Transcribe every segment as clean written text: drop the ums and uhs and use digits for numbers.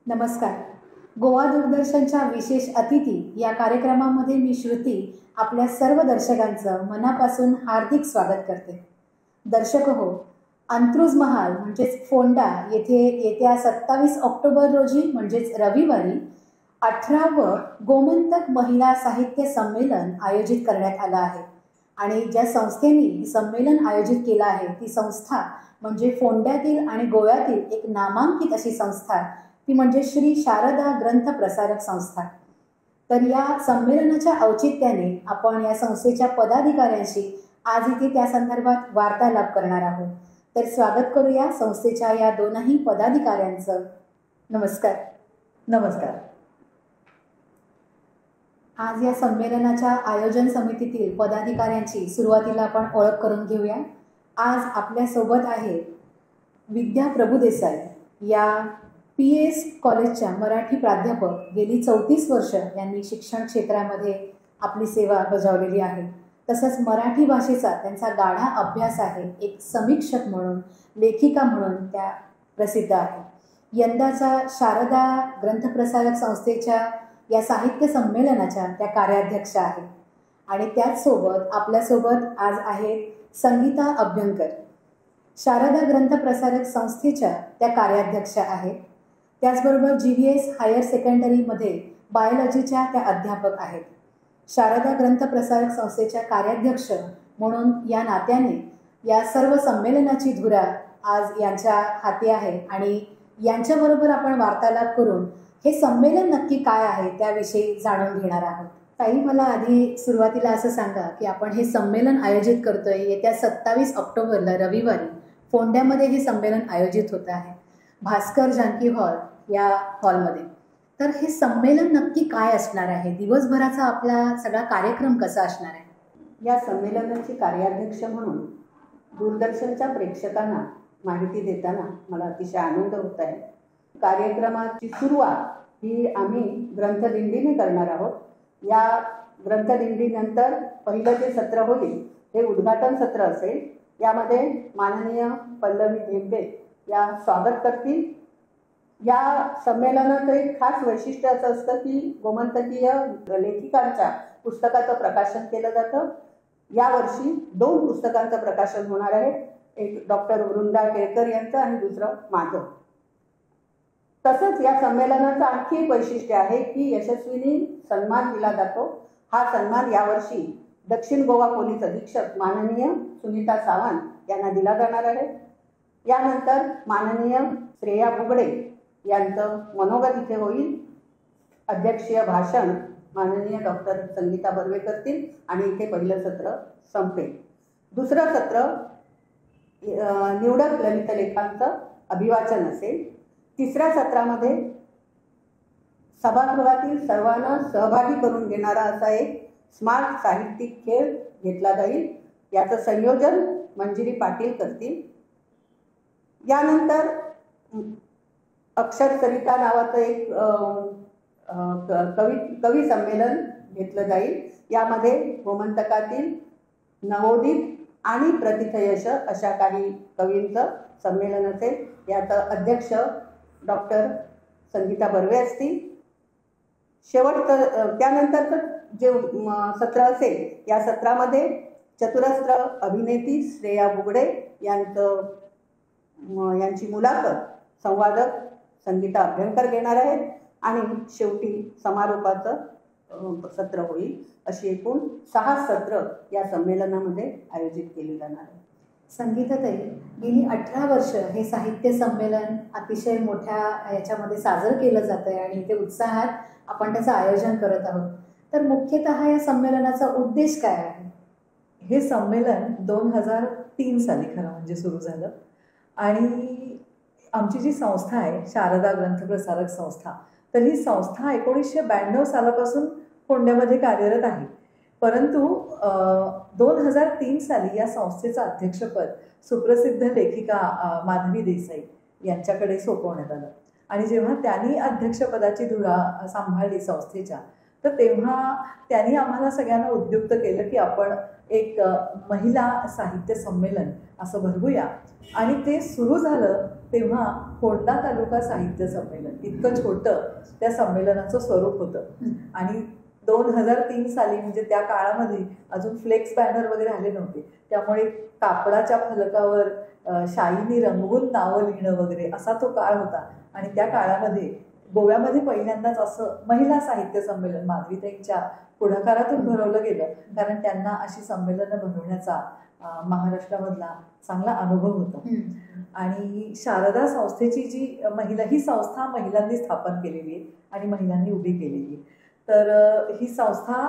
नमस्कार. गोवा दूरदर्शनच्या विशेष अतिथी या कार्यक्रमामध्ये मी श्रुती आपल्या सर्व दर्शकांचं मनापासून हार्दिक स्वागत करते. दर्शक हो, अंत्रुज महाल म्हणजेच फोंडा येथे येत्या 27 ऑक्टोबर रोजी म्हणजेच रविवारी 18वं गोमंतक महिला साहित्य संमेलन आयोजित करण्यात आलं आहे. आणि ज्या संस्थेने संमेलन आयोजित केलं आहे ती संस्था म्हणजे फोंड्यातील आणि गोव्यातील एक नामांकित अशी संस्था, ती म्हणजे श्री शारदा ग्रंथ प्रसारक संस्था. तर या संमेलनाच्या औचित्याने आपण या संस्थेच्या पदाधिकाऱ्यांशी आज इथे त्या संदर्भात वार्तालाप करणार आहोत. तर स्वागत करूया संस्थेच्या या दोनही पदाधिकाऱ्यांचं. नमस्कार. नमस्कार. आज या संमेलनाच्या आयोजन समितीतील पदाधिकाऱ्यांची सुरुवातीला आपण ओळख करून घेऊया. आज आपल्यासोबत आहेत विद्या प्रभुदेसाई, या PS कॉलेजच्या मराठी प्राध्यापक. गेली 34 वर्ष यांनी शिक्षण क्षेत्रामध्ये आपली सेवा बजावलेली आहे. तसंच मराठी भाषेचा त्यांचा गाढा अभ्यास आहे. एक समीक्षक म्हणून, लेखिका म्हणून त्या प्रसिद्ध आहेत. यंदाच्या शारदा ग्रंथप्रसारक संस्थेच्या या साहित्य संमेलनाच्या त्या कार्याध्यक्ष आहेत. आणि त्याचसोबत आपल्यासोबत आज आहेत संगीता अभ्यंकर, शारदा ग्रंथप्रसारक संस्थेच्या त्या कार्याध्यक्ष आहेत. त्याचबरोबर GVS हायर सेकंडरीमध्ये बायोलॉजीच्या त्या अध्यापक आहेत. शारदा ग्रंथप्रसारक संस्थेच्या कार्याध्यक्ष म्हणून या नात्याने या सर्व संमेलनाची धुरा आज यांच्या हाती आहे. आणि यांच्याबरोबर आपण वार्तालाप करून हे संमेलन नक्की काय आहे त्याविषयी जाणून घेणार आहोत. ताई, मला आधी सुरुवातीला असं सांगा की आपण हे संमेलन आयोजित करतोय येत्या 27 ऑक्टोबरला रविवारी फोंड्यामध्ये हे संमेलन आयोजित होत आहे, भास्कर जानकी हॉल या हॉलमध्ये. तर हे संमेलन नक्की काय असणार आहे? दिवसभराचा आपला सगळा कार्यक्रम कसा असणार आहे? या संमेलनाची कार्याध्यक्ष म्हणून दूरदर्शनच्या प्रेक्षकांना माहिती देताना मला अतिशय आनंद होत आहे. कार्यक्रमाची सुरुवात ही आम्ही ग्रंथदिंडीने करणार आहोत. या ग्रंथदिंडीनंतर पहिलं जे सत्र होईल हे उद्घाटन सत्र असेल. यामध्ये माननीय पल्लवी धेंबे या स्वागत करतील. या संमेलनाचं एक खास वैशिष्ट्य असं असतं की गोमंतकीय लेखिकांच्या पुस्तकाचं प्रकाशन केलं जातं. यावर्षी 2 पुस्तकांचं प्रकाशन होणार आहे. एक डॉक्टर वृंदा केळकर यांचं आणि दुसरं माझं. तसंच या संमेलनाचं आणखी एक वैशिष्ट्य आहे की यशस्वीनी सन्मान दिला जातो. हा सन्मान यावर्षी दक्षिण गोवा पोलीस अधीक्षक माननीय सुनीता सावंत यांना दिला जाणार आहे. यानंतर माननीय श्रेया बुगडे यांचं मनोगत इथे होईल. अध्यक्षीय भाषण माननीय डॉक्टर संगीता बर्वे करतील आणि इथे पहिलं सत्र संपेल. दुसरं सत्र निवडक ललित लेखांचं अभिवाचन असेल. तिसऱ्या सत्रामध्ये सभागृहातील सर्वांना सहभागी करून घेणारा असा एक स्मार्ट साहित्यिक खेळ घेतला जाईल. याचं संयोजन मंजिरी पाटील करतील. यानंतर अक्षर सरिता नावाचं एक कवी संमेलन घेतलं जाईल. यामध्ये गोमंतकातील नवोदित आणि प्रथितयश अशा काही कवींचं संमेलन असेल. याचं अध्यक्ष डॉक्टर संगीता बर्वे असतील. त्यानंतर जे सत्र असेल या सत्रामध्ये चतुरस्त्र अभिनेत्री श्रेया बुगडे यांची मुलाखत संवादक संगीता अभ्यंकर घेणार आहेत. आणि शेवटी समारोपाचं सत्र होईल. अशी एकूण 6 सत्र या संमेलनामध्ये आयोजित केली जाणार आहे. संगीताताई, गेली 18 वर्ष हे साहित्य संमेलन अतिशय मोठ्या याच्यामध्ये साजरं केलं जात आहे आणि ते उत्साहात आपण त्याचं आयोजन करत आहोत. तर मुख्यतः या संमेलनाचा उद्देश काय आहे? हे संमेलन 2003 साली खरं म्हणजे सुरू झालं. आणि आमची जी संस्था आहे शारदा ग्रंथप्रसारक संस्था, तर ही संस्था 1992 सालापासून फोंड्यामध्ये कार्यरत आहे. परंतु 2003 साली या संस्थेचं अध्यक्षपद सुप्रसिद्ध लेखिका माधवी देसाई यांच्याकडे सोपवण्यात आलं. आणि जेव्हा त्यांनी अध्यक्षपदाची धुरा सांभाळली संस्थेच्या, तर तेव्हा त्यांनी आम्हाला सगळ्यांना उद्युक्त केलं की आपण एक महिला साहित्य संमेलन असं भरवूया. आणि ते सुरू झालं तेव्हा फोंडा तालुका साहित्य संमेलन इतकं छोटं त्या संमेलनाचं स्वरूप होतं. आणि 2003 साली म्हणजे त्या काळामध्ये अजून फ्लेक्स बॅनर वगैरे आले नव्हते, त्यामुळे कापडाच्या फलकावर शाईनी रंगवून नावं लिहिणं वगैरे असा तो काळ होता. आणि त्या काळामध्ये गोव्यामध्ये पहिल्यांदाच असं महिला साहित्य संमेलन माधवीताईंच्या पुढाकारातून भरवलं गेलं, कारण त्यांना अशी संमेलनं भरवण्याचा महाराष्ट्रामधला चांगला अनुभव होता. आणि शारदा संस्थेची जी ही संस्था महिलांनी स्थापन केलेली आहे आणि महिलांनी उभी केलेली आहे. तर ही संस्था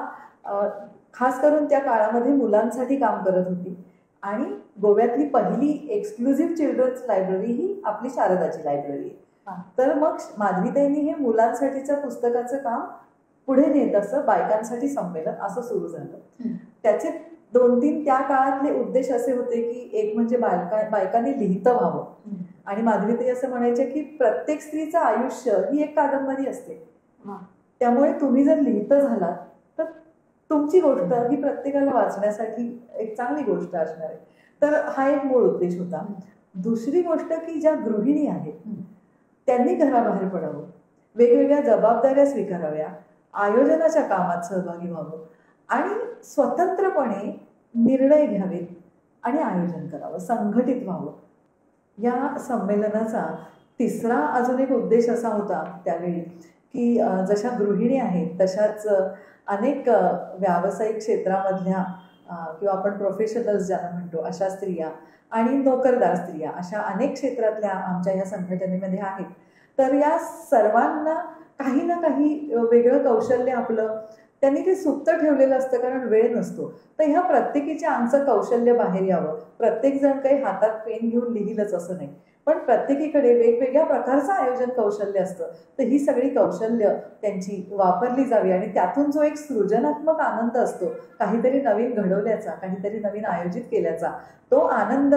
खास करून त्या काळामध्ये मुलांसाठी काम करत होती. आणि गोव्यातली पहिली एक्सक्लुझिव्ह चिल्ड्रन्स लायब्ररी ही आपली शारदाची लायब्ररी आहे. तर मग माधवीताईंनी हे मुलांसाठीच्या पुस्तकाचं काम पुढे नेत असं बायकांसाठी संमेलन असं सुरू झालं. त्याचे 2-3 त्या काळातले उद्देश असे होते की एक म्हणजे बायकांनी लिहितं व्हावं. आणि माधवीताई असं म्हणायचे की प्रत्येक स्त्रीचं आयुष्य ही एक कादंबरी असते, त्यामुळे तुम्ही जर लिहितं झालात तर तुमची गोष्ट ही प्रत्येकाला वाचण्यासाठी एक चांगली गोष्ट असणार आहे. तर हा एक मूळ उद्देश होता. दुसरी गोष्ट की ज्या गृहिणी आहेत त्यांनी घराबाहेर पडावं, वेगवेगळ्या जबाबदाऱ्या स्वीकाराव्या, आयोजनाच्या कामात सहभागी व्हावं आणि स्वतंत्रपणे निर्णय घ्यावेत आणि आयोजन करावं, संघटित व्हावं. या संमेलनाचा तिसरा अजून एक उद्देश असा होता त्यावेळी की जशा गृहिणी आहेत तशाच अनेक व्यावसायिक क्षेत्रामधल्या किंवा आपण प्रोफेशनल्स ज्यांना म्हणतो अशा स्त्रिया आणि नोकरदार स्त्रिया अशा अनेक क्षेत्रातल्या आमच्या या संघटनेमध्ये आहेत. तर या सर्वांना काही ना काही वेगळं कौशल्य आपलं त्यांनी ते सुप्त ठेवलेलं असतं, कारण वेळ नसतो. तर ह्या प्रत्येकीच्या आमचं कौशल्य बाहेर यावं. प्रत्येक जण काही हातात पेन घेऊन लिहिलंच असं नाही, पण प्रत्येकीकडे वेगवेगळ्या प्रकारचं आयोजन कौशल्य असतं. तर ही सगळी कौशल्य त्यांची वापरली जावी आणि त्यातून जो एक सृजनात्मक आनंद असतो काहीतरी नवीन घडवल्याचा, काहीतरी नवीन आयोजित केल्याचा, तो आनंद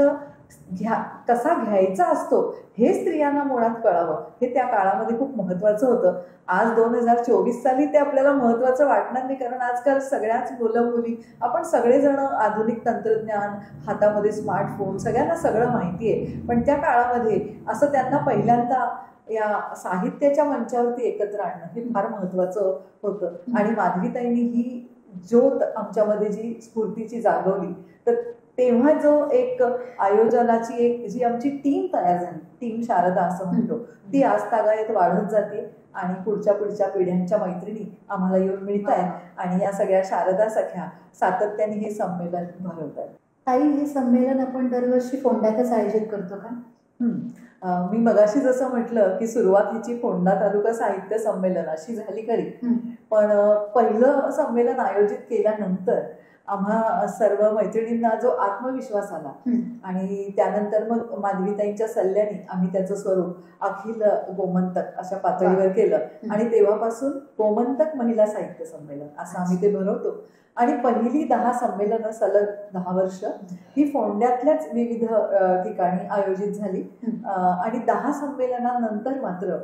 कसा घ्यायचा असतो हे स्त्रियांना मुळात कळावं, हे त्या काळामध्ये खूप महत्वाचं होतं. आज 2024 साली ते आपल्याला महत्वाचं वाटणार नाही, कारण आजकाल सगळ्याच मुलं मुली आपण सगळेजण आधुनिक तंत्रज्ञान, हातामध्ये स्मार्टफोन, सगळ्यांना सगळं माहिती आहे. पण त्या काळामध्ये असं त्यांना पहिल्यांदा या साहित्याच्या मंचावरती एकत्र आणणं हे फार महत्वाचं होतं. आणि माधवीताईंनी ही ज्योत आमच्यामध्ये जी स्फूर्तीची जागवली, तर तेव्हा जो एक आयोजनाची एक जी आमची टीम तयार झाली, टीम शारदा असं म्हणतो, ती आज तागायत वाढत जाते आणि पुढच्या पिढ्यांच्या मैत्रिणी आम्हाला येऊन मिळत आहेत आणि या सगळ्या शारदा सख्या सातत्याने हे संमेलन भरवत आहेत. ताई, हे संमेलन आपण दरवर्षी फोंड्यातच आयोजित करतो का? मी मगाशी जसं म्हटलं की सुरुवातीची फोंडा तालुका साहित्य संमेलन अशी झाली खरी, पण पहिलं संमेलन आयोजित केल्यानंतर आम्हा सर्व मैत्रिणींना जो आत्मविश्वास आला आणि त्यानंतर मग माधवीताईंच्या सल्ल्याने आम्ही त्याचं स्वरूप अखिल गोमंतक अशा पातळीवर केलं आणि तेव्हापासून गोमंतक महिला साहित्य संमेलन असं आम्ही ते भरवतो. आणि पहिली 10 संमेलनं सलग 10 वर्ष ही फोंड्यातल्याच विविध ठिकाणी आयोजित झाली. आणि 10 संमेलनानंतर मात्र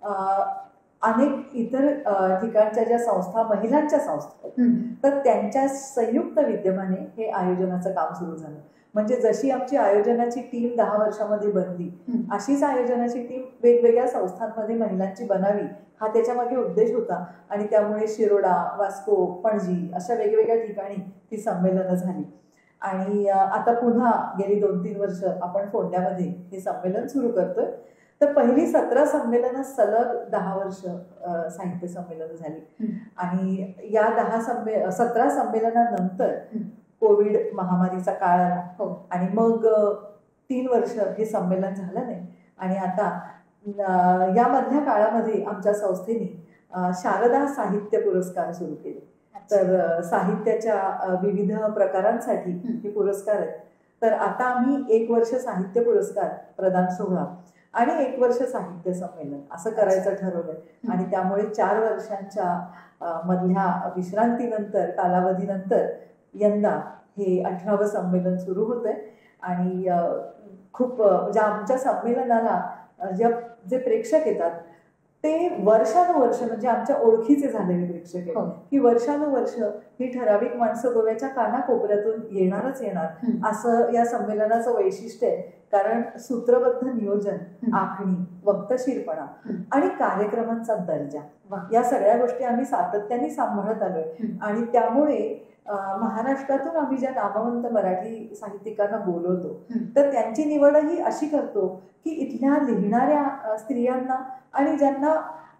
अनेक इतर ठिकाणच्या ज्या संस्था, महिलांच्या संस्था तर त्यांच्या संयुक्त विद्यमाने हे आयोजनाचं काम सुरू झालं. म्हणजे जशी आमची आयोजनाची टीम 10 वर्षामध्ये बनली, अशीच आयोजनाची टीम वेगवेगळ्या संस्थांमध्ये महिलांची बनावी हा त्याच्या मागे उद्देश होता. आणि त्यामुळे शिरोडा, वास्को, पणजी अशा वेगवेगळ्या ठिकाणी ती संमेलनं झाली. आणि आता पुन्हा गेली 2-3 वर्ष आपण फोंड्यामध्ये हे संमेलन सुरू करतोय. तर पहिली 17 संमेलनं सलग 10 वर्ष साहित्य संमेलन झाली. आणि या 17 संमेलनानंतर कोविड महामारीचा काळ आला आणि मग 3 वर्ष हे संमेलन झालं नाही. आणि आता या मधल्या काळामध्ये आमच्या संस्थेने शारदा साहित्य पुरस्कार सुरू केले. तर साहित्याच्या विविध प्रकारांसाठी हे पुरस्कार आहेत. तर आता आम्ही 1 वर्ष साहित्य पुरस्कार प्रदान सोहळा आणि 1 वर्ष साहित्य संमेलन असं करायचं ठरवलंय. आणि त्यामुळे 4 वर्षांच्या मधल्या विश्रांतीनंतर, कालावधीनंतर यंदा हे 18वं संमेलन सुरू होतंय. आणि खूप म्हणजे आमच्या संमेलनाला जे प्रेक्षक येतात ते वर्षानुवर्ष म्हणजे आमच्या ओळखीचे झालेले प्रेक्षक हो. आहेत की वर्षानुवर्ष ही ठराविक माणसं गोव्याच्या कानाकोपऱ्यातून येणारच येणार असं या संमेलनाचं वैशिष्ट्य आहे. कारण सूत्रबद्ध नियोजन, आखणी, वक्तशीरपणा आणि कार्यक्रमांचा दर्जा या सगळ्या गोष्टी आम्ही सातत्याने सांभाळत आलोय. आणि त्यामुळे महाराष्ट्रातून आम्ही ज्या नामवंत मराठी साहित्यिकांना बोलवतो तर त्यांची निवडही अशी करतो की इथल्या लिहिणाऱ्या स्त्रियांना आणि ज्यांना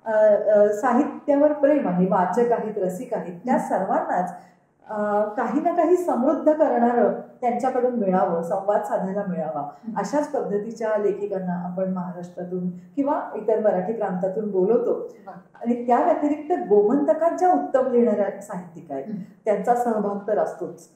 साहित्यावर प्रेम आहे, वाचक आहेत, रसिक आहेत, त्या सर्वांनाच काही ना काही समृद्ध करणारं त्यांच्याकडून मिळावं, संवाद साधायला मिळावा अशाच पद्धतीच्या लेखिकांना आपण महाराष्ट्रातून किंवा इतर मराठी प्रांतातून बोलवतो. आणि त्या व्यतिरिक्त गोमंतकात ज्या उत्तम लिहिणाऱ्या साहित्यिक आहेत त्यांचा सहभाग तर असतोच.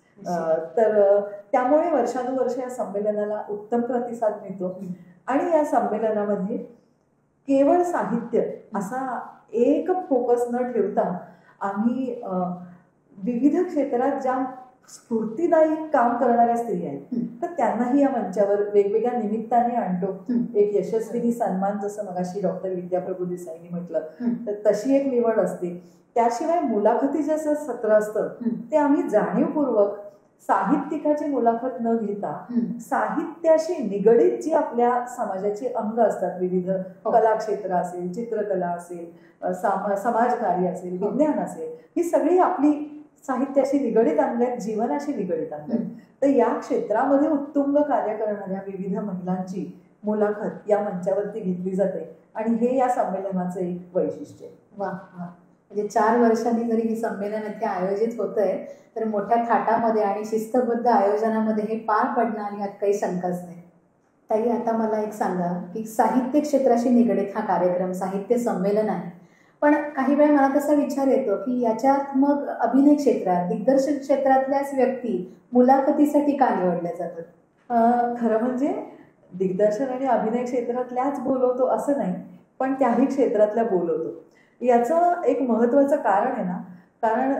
तर त्यामुळे वर्षानुवर्ष या संमेलनाला उत्तम प्रतिसाद मिळतो. आणि या संमेलनामध्ये केवळ साहित्य असा एक फोकस न ठेवता आम्ही विविध क्षेत्रात ज्या स्फूर्तिदायी काम करणाऱ्या स्त्री आहेत तर त्यांनाही या मंचावर वेगवेगळ्या निमित्ताने आणतो. एक यशस्विनी सन्मान, जसं मगाशी डॉक्टर विद्या प्रभू देसाईंनी म्हटलं, तर तशी एक निवड असते. त्याशिवाय मुलाखती जसं सत्र असतं ते आम्ही जाणीवपूर्वक साहित्यिकाची मुलाखत न घेता साहित्याशी निगडीत जी आपल्या समाजाची अंग असतात, विविध कला क्षेत्र असेल, चित्रकला असेल, समाजकार्य असेल, विज्ञान असेल, ही सगळी आपली साहित्याशी निगडीत अंग आहेत, जीवनाशी निगडीत अंग आहेत. तर या क्षेत्रामध्ये उत्तुंग कार्य करणाऱ्या विविध महिलांची मुलाखत या मंचावरती घेतली जाते आणि हे या संमेलनाचं एक वैशिष्ट्य आहे. वा वा. म्हणजे 4 वर्षांनी जरी हे संमेलन इथे आयोजित होतंय तर मोठ्या थाटामध्ये आणि शिस्तबद्ध आयोजनामध्ये हे पार पडणार यात काही शंकाच नाही. ताई, आता मला एक सांगा की साहित्य क्षेत्राशी निगडीत हा कार्यक्रम, साहित्य संमेलन आहे, पण काही वेळा मला तसा विचार येतो की याच्यात मग अभिनय क्षेत्रात, दिग्दर्शन क्षेत्रातल्याच व्यक्ती मुलाखतीसाठी का निवडल्या जातात? खरं म्हणजे दिग्दर्शन आणि अभिनय क्षेत्रातल्याच बोलवतो असं नाही, पण त्याही क्षेत्रातल्या बोलवतो. याचं एक महत्त्वाचं कारण आहे ना, कारण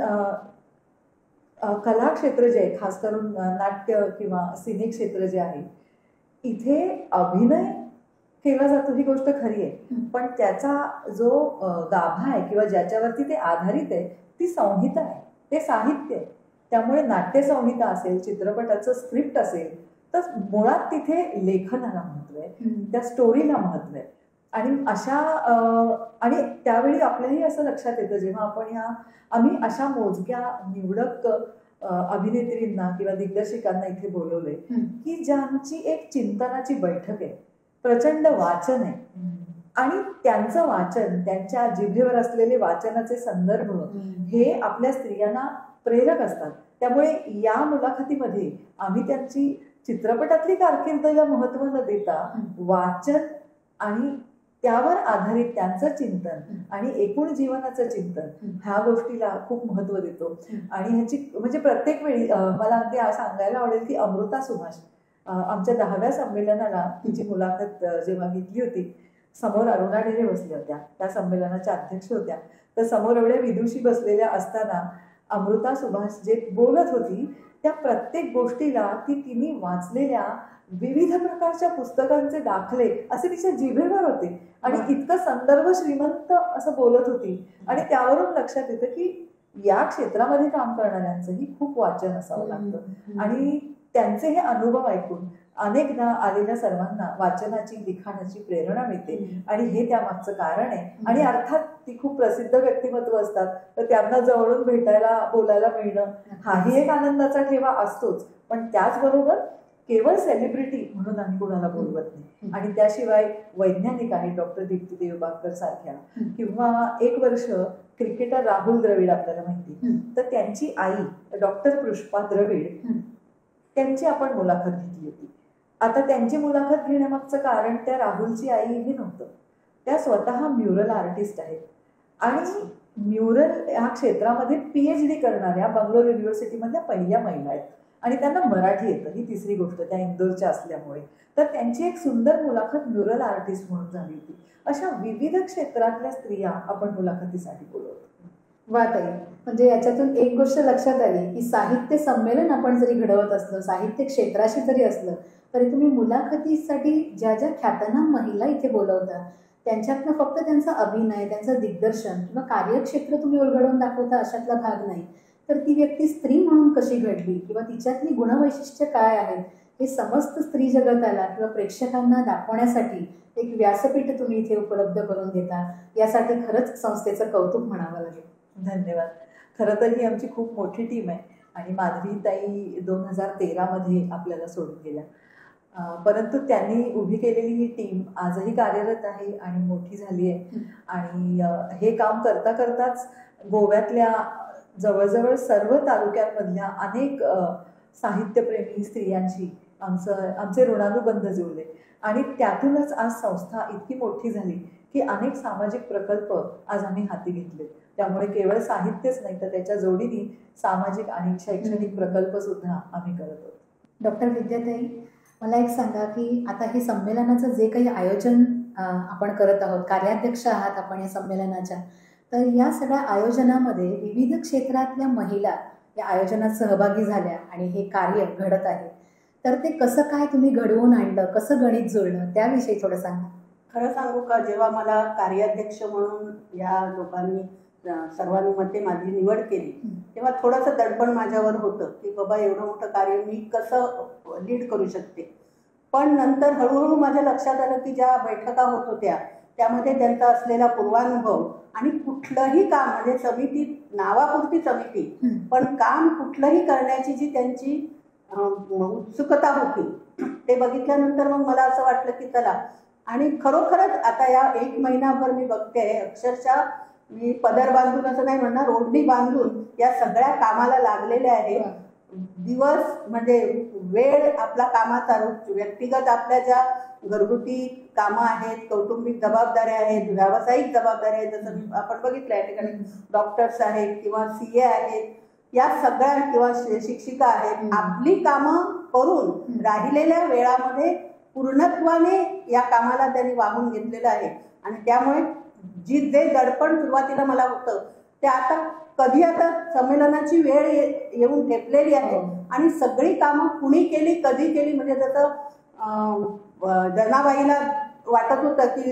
कला क्षेत्र जे आहे, खास करून नाट्य किंवा सिने क्षेत्र जे आहे, इथे अभिनय केला जातो ही गोष्ट खरी आहे, पण त्याचा जो गाभा आहे किंवा ज्याच्यावरती ते आधारित आहे ती संहिता आहे, ते साहित्य आहे. त्यामुळे नाट्यसंहिता असेल, चित्रपटाचं स्क्रिप्ट असेल, तर मुळात तिथे लेखनाला महत्त्व आहे, त्या स्टोरीला महत्त्व आहे. आणि अशा आणि त्यावेळी आपल्याही असं लक्षात येतं जेव्हा आपण आम्ही अशा मोजक्या निवडक अभिनेत्रींना किंवा दिग्दर्शकांना इथे बोलवले की ज्यांची एक चिंतनाची बैठक आहे, प्रचंड वाचन आहे आणि त्यांचं वाचन, त्यांच्या जिभेवर असलेले वाचनाचे संदर्भ हे आपल्या स्त्रियांना प्रेरक असतात. त्यामुळे या मुलाखतीमध्ये आम्ही त्यांची चित्रपटातली कारकिर्दीला महत्त्व न देता वाचन आणि त्यावर आधारित त्यांचं चिंतन आणि एकूण जीवनाचं चिंतन ह्या गोष्टीला खूप महत्त्व देतो. आणि ह्याची म्हणजे प्रत्येक वेळी मला अगदी सांगायला आवडेल की अमृता सुभाष आमच्या 10व्या संमेलनाला तिची मुलाखत जेव्हा घेतली होती, समोर अरुणा ढेरे बसल्या होत्या, त्या संमेलनाच्या अध्यक्ष होत्या. तर समोर एवढ्या विदुषी बसलेल्या असताना अमृता सुभाष जे बोलत होती त्या प्रत्येक गोष्टीला तिने वाचलेल्या विविध प्रकारच्या पुस्तकांचे दाखले असे तिच्या जिभेवर होते आणि इतकं संदर्भ श्रीमंत असं बोलत होती. आणि त्यावरून लक्षात येतं की या क्षेत्रामध्ये काम करणाऱ्यांचंही खूप वाचन असावं लागतं. आणि त्यांचे हे अनुभव ऐकून अनेकदा आलेल्या सर्वांना वाचनाची, लिखाणाची प्रेरणा मिळते आणि हे त्यामागचं कारण आहे. आणि अर्थात ती खूप प्रसिद्ध व्यक्तिमत्व असतात तर त्यांना जवळून भेटायला, बोलायला मिळणं हाही एक आनंदाचा ठेवा असतोच. पण त्याचबरोबर केवळ सेलिब्रिटी म्हणून आम्ही कोणाला बोलवत नाही. आणि त्याशिवाय वैज्ञानिक आहेत, डॉक्टर दीप्ती देवबागकर सारख्या, किंवा 1 वर्ष क्रिकेटर राहुल द्रविड आपल्याला माहिती, तर त्यांची आई डॉक्टर पुष्पा द्रविड, त्यांची आपण मुलाखत घेतली होती. आता त्यांची मुलाखत घेण्यामागचं कारण त्या राहुलची आई हे नव्हतं, त्या स्वतः म्युरल आर्टिस्ट आहेत आणि म्युरल ह्या क्षेत्रामध्ये PhD करणाऱ्या बंगलोर युनिव्हर्सिटीमधल्या पहिल्या महिला आहेत आणि त्यांना मराठी येतं. ही तिसरी गोष्ट, त्या इंदोरच्या असल्यामुळे. तर त्यांची एक सुंदर मुलाखत म्युरल आर्टिस्ट म्हणून झाली होती. अशा विविध क्षेत्रातल्या स्त्रिया आपण मुलाखतीसाठी बोलवतो. वा ताई, म्हणजे याच्यातून एक गोष्ट लक्षात आली की साहित्य संमेलन आपण जरी घडवत असलो, साहित्य क्षेत्राशी जरी असलं, तरी तुम्ही मुलाखतीसाठी ज्या ज्या ख्यातनाम महिला इथे बोलवता त्यांच्यातनं फक्त त्यांचा अभिनय, त्यांचं दिग्दर्शन किंवा कार्यक्षेत्र तुम्ही उलगडून दाखवता अशातला भाग नाही, तर ती व्यक्ती स्त्री म्हणून कशी घडली किंवा तिच्यातली गुणवैशिष्ट्य काय आहेत हे समस्त स्त्री जगताला किंवा प्रेक्षकांना दाखवण्यासाठी एक व्यासपीठ तुम्ही इथे उपलब्ध करून देता. यासाठी खरंच संस्थेचं कौतुक म्हणावं लागेल. धन्यवाद. खरं तर ही आमची खूप मोठी टीम आहे आणि माधवीताई 2013 आपल्याला सोडून गेल्या, परंतु त्यांनी उभी केलेली ही टीम आजही कार्यरत आहे आणि मोठी झाली आहे. आणि हे काम करता करताच गोव्यातल्या जवळजवळ सर्व तालुक्यांमधल्या अनेक साहित्यप्रेमी स्त्रियांशी आमचे ऋणानुबंध जुळले आणि त्यातूनच आज संस्था इतकी मोठी झाली की अनेक सामाजिक प्रकल्प आज आम्ही हाती घेतले. त्यामुळे केवळ साहित्यच नाही तर त्याच्या जोडीने सामाजिक आणि शैक्षणिक प्रकल्प सुद्धा आम्ही करत आहोत. डॉक्टर विद्याताई, मला एक सांगा की आता हे संमेलनाचं जे काही आयोजन आपण करत आहोत, कार्याध्यक्ष आहात आपण या संमेलनाच्या, तर या सगळ्या आयोजनामध्ये विविध क्षेत्रातल्या महिला या आयोजनात सहभागी झाल्या आणि हे कार्य घडत आहे, तर ते कसं काय तुम्ही घडवून आणलं, कसं गणित जुळलं, त्याविषयी थोडं सांगा. खरं सांगू का, जेव्हा मला कार्याध्यक्ष म्हणून या लोकांनी सर्वानुमते माझी निवड केली तेव्हा थोडंसं दडपण माझ्यावर होतं की बाबा एवढं मोठं कार्य मी कसं लीड करू शकते. पण नंतर हळूहळू माझ्या लक्षात आलं की ज्या बैठका होत होत्या त्यामध्ये त्यांचा असलेला पूर्वानुभव आणि कुठलंही काम म्हणजे समिती नावापुरती समिती पण काम कुठलंही करण्याची जी त्यांची उत्सुकता होती ते बघितल्यानंतर मग मला असं वाटलं की चला. आणि खरोखरच आता या 1 महिनाभर मी बघते अक्षरशः मी पदर बांधून असं नाही म्हणणार, ओढणी बांधून या सगळ्या कामाला लागलेले आहे. दिवस म्हणजे वेळ आपला कामाचा, व्यक्तिगत आपल्या ज्या घरगुती कामं आहेत, कौटुंबिक जबाबदाऱ्या आहेत, व्यावसायिक जबाबदाऱ्या आहेत, जसं आपण बघितलं या ठिकाणी डॉक्टर्स आहेत किंवा CA आहेत, या सगळ्या किंवा शिक्षिका आहेत, आपली कामं करून राहिलेल्या वेळामध्ये पूर्णत्वाने या कामाला त्यांनी वाहून घेतलेलं आहे. आणि त्यामुळे जे दडपण सुरुवातीला मला होतं ते आता कधी आता संमेलनाची वेळ येऊन ठेपलेली आहे आणि सगळी कामं कुणी केली कधी केली म्हणजे जसं जनाबाईला वाटत होतं की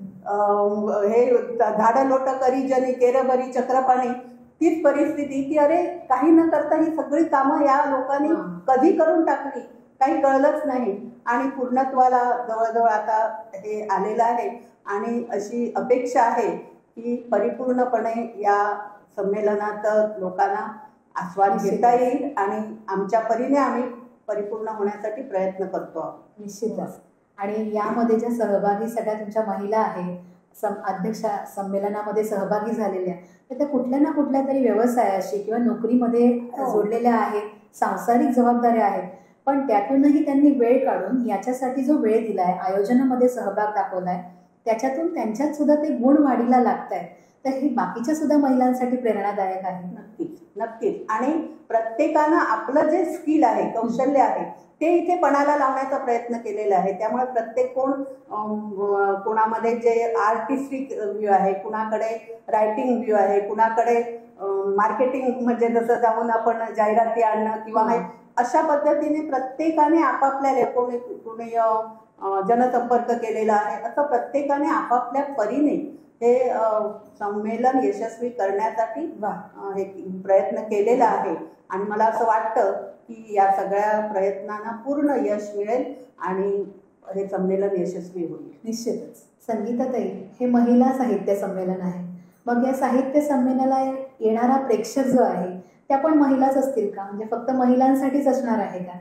हे झाडं लोट करी जनी केरबरी चक्रपाणी, तीच परिस्थिती की अरे काही न करता ही सगळी कामं या लोकांनी कधी करून टाकली काही कळलंच नाही. आणि पूर्णत्वाला जवळजवळ आता हे आलेलं आहे आणि अशी अपेक्षा आहे की परिपूर्णपणे या संमेलनात लोकांना आस्वाद घेता येईल आणि आमच्या परीने आम्ही परिपूर्ण होण्यासाठी प्रयत्न करतो. निश्चितच. आणि यामध्ये ज्या सहभागी सगळ्या तुमच्या महिला आहेत अध्यक्षा संमेलनामध्ये सहभागी झालेल्या, तर त्या कुठल्या ना कुठल्या तरी व्यवसायाशी किंवा नोकरीमध्ये जोडलेल्या आहेत, सांसारिक जबाबदाऱ्या आहेत, पण त्यातूनही त्यांनी वेळ काढून याच्यासाठी जो वेळ दिलाय, आयोजनामध्ये सहभाग दाखवलाय, त्याच्यातून त्यांच्यात सुद्धा ते गुण वाढीला लागत आहेत. तर हे बाकीच्या सुद्धा महिलांसाठी प्रेरणादायक आहे. नक्कीच नक्कीच. आणि प्रत्येकानं आपलं जे स्किल आहे, कौशल्य आहे ते इथे पणाला लावण्याचा प्रयत्न केलेला आहे. त्यामुळे प्रत्येक कोणामध्ये जे आर्टिस्टिक व्ह्यू आहे, कुणाकडे रायटिंग व्ह्यू आहे, कुणाकडे मार्केटिंग म्हणजे जसं जाऊन आपण जाहिराती आणणं किंवा अशा पद्धतीने प्रत्येकाने आपापल्या कोणी जनसंपर्क केलेला आहे, असं प्रत्येकाने आपापल्या परीने हे संमेलन यशस्वी करण्यासाठी हे प्रयत्न केलेला आहे. आणि मला असं वाटतं की या सगळ्या प्रयत्नांना पूर्ण यश मिळेल आणि हे संमेलन यशस्वी होईल. निश्चितच. संगीताताई, हे महिला साहित्य संमेलन आहे, मग या साहित्य संमेलनाला येणारा प्रेक्षक जो आहे त्या पण महिलाच असतील का, म्हणजे फक्त महिलांसाठीच असणार आहे का?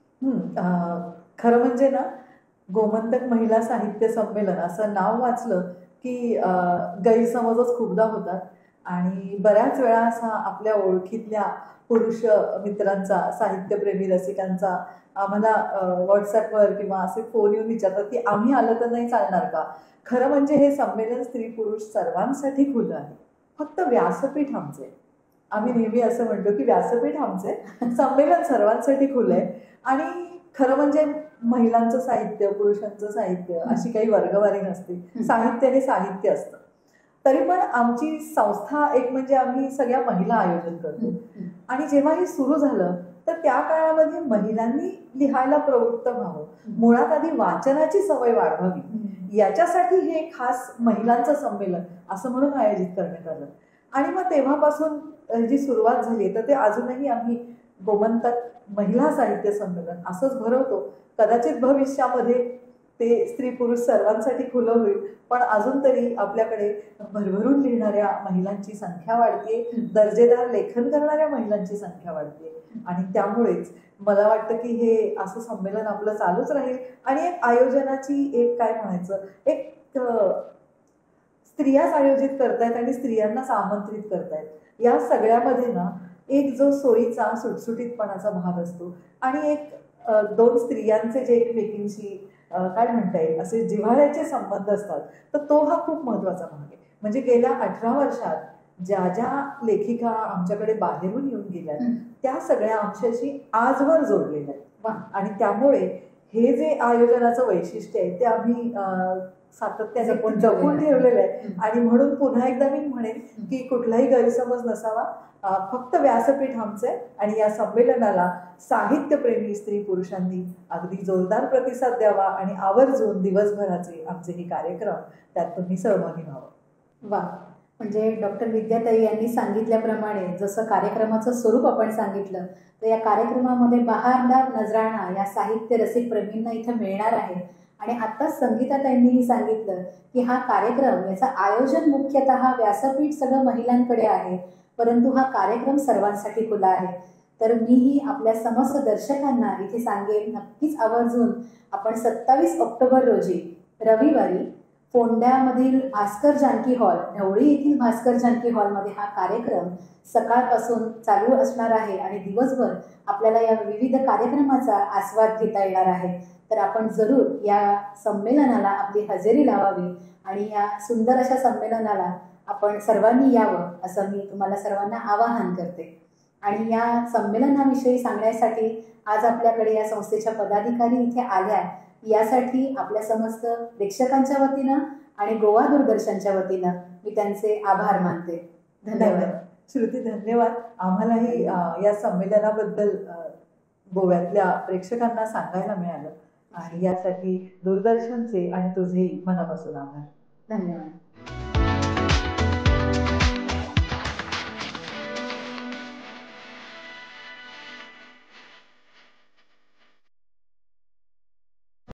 खरं म्हणजे ना, गोमंतक महिला साहित्य संमेलन असं नाव वाचलं की गैरसमजच खूपदा होतात. आणि बऱ्याच वेळा असा आपल्या ओळखीतल्या पुरुष मित्रांचा, साहित्यप्रेमी रसिकांचा आम्हाला व्हॉट्सॲपवर किंवा असे फोन येऊन विचारतात की आम्ही आलं तर नाही चालणार का. खरं म्हणजे हे संमेलन स्त्री पुरुष सर्वांसाठी खुलं आहे, फक्त व्यासपीठ आमचे. आम्ही नेहमी असं म्हणतो की व्यासपीठ आमचे, संमेलन सर्वांसाठी खुलं आहे. आणि खरं म्हणजे महिलांचं साहित्य, पुरुषांचं साहित्य अशी काही वर्गवारी नसते. साहित्य हे साहित्य असतं. तरी पण आमची संस्था एक म्हणजे आम्ही सगळ्या महिला आयोजन करतो. आणि जेव्हा हे सुरू झालं तर त्या काळामध्ये महिलांनी लिहायला प्रवृत्त व्हावं, मुळात आधी वाचनाची सवय वाढवावी याच्यासाठी हे खास महिलांचं संमेलन असं म्हणून आयोजित करण्यात आलं. आणि मग तेव्हापासून जी सुरुवात झाली तर ते अजूनही आम्ही गोमंतक महिला साहित्य संमेलन असंच भरवतो. कदाचित भविष्यामध्ये ते स्त्री पुरुष सर्वांसाठी खुलं होईल, पण अजून तरी आपल्याकडे भरभरून लिहिणाऱ्या महिलांची संख्या वाढते, दर्जेदार लेखन करणाऱ्या महिलांची संख्या वाढते. आणि त्यामुळेच मला वाटतं की हे असं संमेलन आपलं चालूच राहील. आणि एक आयोजनाची एक काय म्हणायचं, एक स्त्रियाच आयोजित करतायत आणि स्त्रियांनाच आमंत्रित करतायत. या सगळ्यामध्ये ना एक जो सोयीचा सुटसुटीतपणाचा भाग असतो आणि एक दोन स्त्रियांचे जे एकमेकींशी काय म्हणता येईल असे जिव्हाळ्याचे संबंध असतात, तर तो हा खूप महत्वाचा भाग आहे. म्हणजे गेल्या 18 वर्षात ज्या ज्या लेखिका आमच्याकडे बाहेरून येऊन गेल्या त्या सगळ्या आमच्याशी आजवर जोडलेल्या आहेत. आणि त्यामुळे हे जे आयोजनाचं वैशिष्ट्य आहे ते आम्ही सातत्याने जपून ठेवलेलं आहे. आणि म्हणून पुन्हा एकदा मी म्हणेन की कुठलाही गैरसमज नसावा. फक्त व्यासपीठ आमचं आहे आणि या संमेलनाला साहित्यप्रेमी स्त्री पुरुषांनी अगदी जोरदार प्रतिसाद द्यावा आणि आवर्जून दिवसभराचे आमचे हे कार्यक्रम त्यात तुम्ही सहभागी व्हावं. वा, म्हणजे डॉक्टर विद्याताई यांनी सांगितल्याप्रमाणे जसं कार्यक्रमाचं स्वरूप आपण सांगितलं, तर या कार्यक्रमामध्ये बहारदार नजराणा या साहित्य रसिक प्रेमींना इथं मिळणार आहे. आणि आत्ताच संगीताताईंनीही सांगितलं की हा कार्यक्रम याचं आयोजन मुख्यतः व्यासपीठ सगळं महिलांकडे आहे, परंतु हा कार्यक्रम सर्वांसाठी खुला आहे. तर मीही आपल्या समस्त दर्शकांना इथे सांगेन, नक्कीच आवर्जून आपण 27 ऑक्टोबर रोजी रविवारी फोंड्यामधील भास्कर जानकी हॉल, ढवळी येथील भास्कर जानकी हॉलमध्ये हा कार्यक्रम सकाळपासून चालू असणार आहे आणि दिवसभर आपल्याला या विविध कार्यक्रमाचा आस्वाद घेता येणार आहे. तर आपण जरूर या संमेलनाला आपली हजेरी लावावी आणि या सुंदर अशा संमेलनाला आपण सर्वांनी यावं असं मी तुम्हाला सर्वांना आवाहन करते. आणि या संमेलनाविषयी सांगण्यासाठी आज आपल्याकडे या संस्थेच्या पदाधिकारी इथे आल्या, यासाठी आपल्या समस्त प्रेक्षकांच्या वतीनं आणि गोवा दूरदर्शनच्या वतीनं मी त्यांचे आभार मानते. धन्यवाद. श्रुती, धन्यवाद. आम्हालाही या संमेलनाबद्दल गोव्यातल्या प्रेक्षकांना सांगायला मिळालं आणि यासाठी दूरदर्शनचे आणि तुझे मनापासून आभार. धन्यवाद.